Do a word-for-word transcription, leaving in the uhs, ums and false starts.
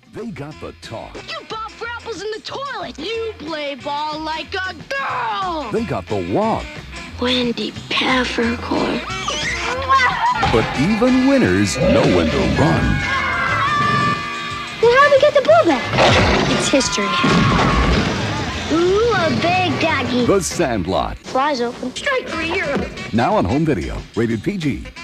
They got the talk. You bob for apples in the toilet. You play ball like a girl. They got the walk. Wendy Peppercorn. But even winners know when to run. Well, how'd we get the ball back? It's history. Ooh, a big doggy. The Sandlot. Flies open. Strike three, you're up. Now on home video. Rated P G.